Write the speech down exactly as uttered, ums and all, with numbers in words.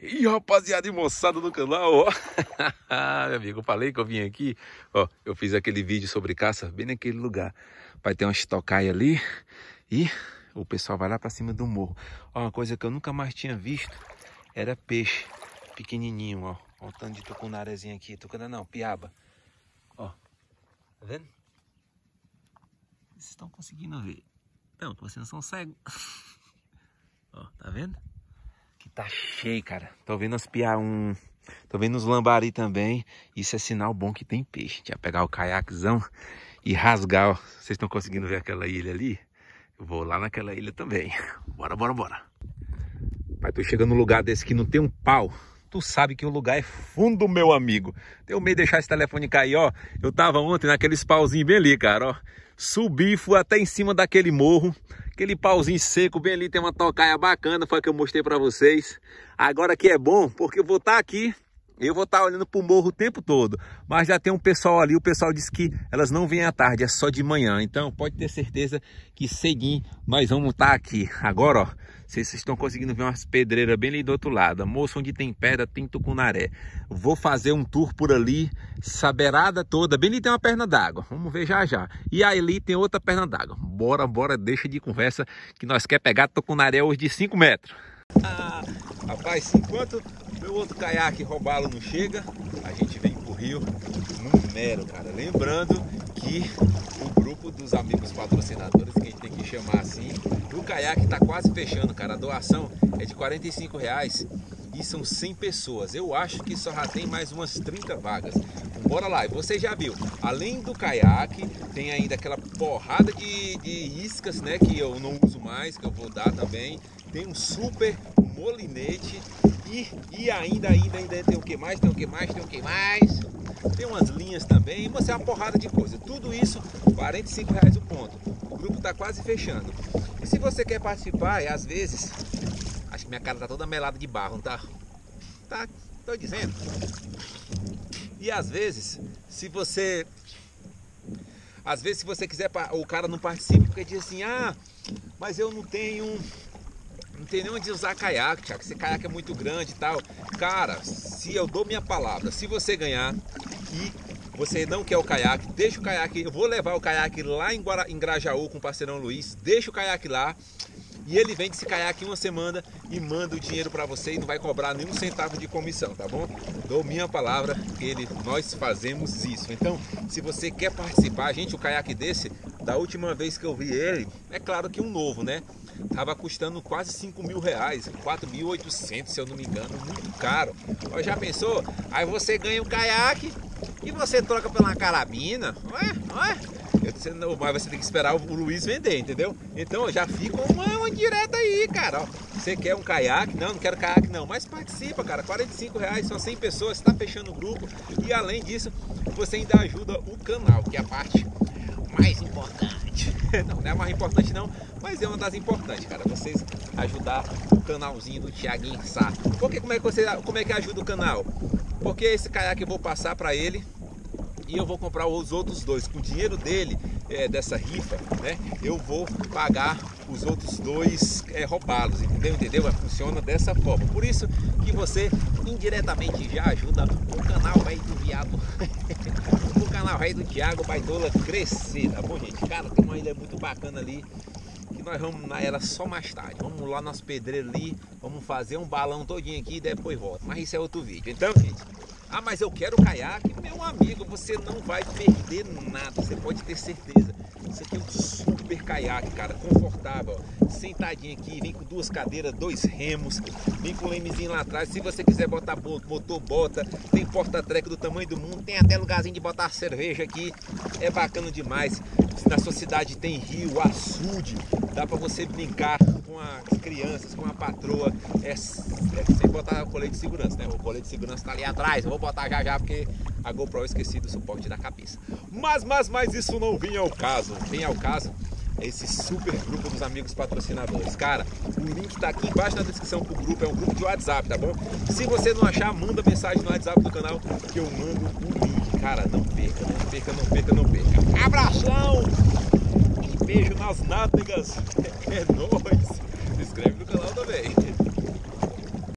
E rapaziada e moçada do canal, ó. Meu amigo, eu falei que eu vim aqui, ó. Eu fiz aquele vídeo sobre caça bem naquele lugar. Vai ter uma estocaia ali e o pessoal vai lá pra cima do morro. Ó, uma coisa que eu nunca mais tinha visto era peixe pequenininho, ó. Ó o tanto de tucunarezinho aqui. Tucuna não, piaba. Ó, tá vendo? Vocês estão conseguindo ver? Então, vocês não são cegos. Ó, tá vendo? Que tá cheio, cara. Tô vendo os piá um... Tô vendo os lambari também. Isso é sinal bom que tem peixe. A gente vai pegar o caiaquezão e rasgar, ó. Vocês estão conseguindo ver aquela ilha ali? Eu vou lá naquela ilha também. Bora, bora, bora. Pai, tô chegando num lugar desse que não tem um pau. Tu sabe que o lugar é fundo, meu amigo. Tenho medo de deixar esse telefone cair, ó. Eu tava ontem naqueles pauzinhos bem ali, cara, ó. Subi, fui até em cima daquele morro. Aquele pauzinho seco bem ali, tem uma tocaia bacana, foi a que eu mostrei pra vocês. Agora que é bom, porque eu vou estar aqui, eu vou estar olhando pro morro o tempo todo. Mas já tem um pessoal ali, o pessoal disse que elas não vêm à tarde, é só de manhã. Então pode ter certeza que cedinho nós vamos estar aqui. Agora, ó, vocês estão conseguindo ver umas pedreiras bem ali do outro lado. Moço, onde tem pedra, tem tucunaré. Vou fazer um tour por ali, essa beirada toda. Bem ali tem uma perna d'água, vamos ver já já. E ali tem outra perna d'água. Bora, bora, deixa de conversa que nós quer pegar tucunaré hoje de cinco metros. Ah, rapaz, enquanto meu outro caiaque roubá-lo não chega, a gente vem pro rio no mero, cara. Lembrando que o grupo dos amigos patrocinadores, que a gente tem que chamar assim, o caiaque tá quase fechando, cara. A doação é de quarenta e cinco reais e são cem pessoas. Eu acho que só já tem mais umas trinta vagas. Bora lá, e você já viu, além do caiaque, tem ainda aquela porrada de, de iscas, né, que eu não uso mais, que eu vou dar também. Tem um super molinete e, e ainda, ainda, ainda tem o que mais, tem o que mais, tem o que mais. Tem umas linhas também, você é uma porrada de coisa. Tudo isso, quarenta e cinco reais o ponto. O grupo está quase fechando. E se você quer participar, e às vezes, acho que minha cara tá toda melada de barro, não tá? Tá, tô dizendo. E às vezes, se você... Às vezes, se você quiser, o cara não participa porque diz assim, ah, mas eu não tenho... Não tem nem onde usar caiaque, Thiago. Esse caiaque é muito grande e tal. Cara, se eu dou minha palavra, se você ganhar e você não quer o caiaque, deixa o caiaque. Eu vou levar o caiaque lá em, Guara, em Grajaú com o parceirão Luiz. Deixa o caiaque lá. E ele vende esse caiaque em uma semana e manda o dinheiro para você e não vai cobrar nenhum centavo de comissão, tá bom? Dou minha palavra que ele, nós fazemos isso. Então, se você quer participar, gente, o caiaque desse, da última vez que eu vi ele, é claro que um novo, né? Tava custando quase cinco mil reais, quatro mil e oitocentos, se eu não me engano, muito caro. Ó, já pensou? Aí você ganha um caiaque e você troca pela carabina, ué, ué. Eu disse, não, mas você tem que esperar o Luiz vender, entendeu? Então já fica uma, uma direta aí, cara. Ó, você quer um caiaque? Não, não quero caiaque não, mas participa, cara. quarenta e cinco reais, só cem pessoas, está fechando o grupo. E além disso, você ainda ajuda o canal, que é a parte mais importante. Não, não é a mais importante não, mas é uma das importantes, cara. Vocês ajudar o canalzinho do Thiaguinho Sá. Porque como é que você, como é que ajuda o canal? Porque esse caiaque eu vou passar para ele e eu vou comprar os outros dois. Com o dinheiro dele, é, dessa rifa, né? Eu vou pagar os outros dois é, roubá-los, entendeu? Entendeu? Funciona dessa forma. Por isso que você indiretamente já ajuda o canal Rei do Viado. O canal Rei do Thiago Baitola crescer, tá bom, gente? Cara, tem uma ilha muito bacana ali que nós vamos na ela só mais tarde. Vamos lá nas pedreiras ali, vamos fazer um balão todinho aqui e depois volta. Mas isso é outro vídeo. Então, gente, ah, mas eu quero o caiaque. Meu amigo, você não vai perder nada, você pode ter certeza. Isso aqui é um super caiaque, cara, confortável. Sentadinho aqui, vem com duas cadeiras, dois remos, vem com o lemezinho lá atrás. Se você quiser botar motor, bota. Tem porta-treco do tamanho do mundo, tem até lugarzinho de botar cerveja aqui. É bacana demais. Se na sua cidade tem rio, açude, dá pra você brincar com as crianças, com a patroa. É, é sem botar o colete de segurança, né? O colete de segurança tá ali atrás. Eu vou botar já já porque a GoPro eu esqueci do suporte da cabeça. Mas, mas, mas isso não vinha ao caso. Vem ao caso esse super grupo dos amigos patrocinadores. Cara, o link tá aqui embaixo na descrição pro grupo. É um grupo de WhatsApp, tá bom? Se você não achar, manda mensagem no WhatsApp do canal que eu mando o link. Cara, não perca, não perca, não perca, não perca. Abração! E beijo nas nádegas. É nóis! Se inscreve no canal também.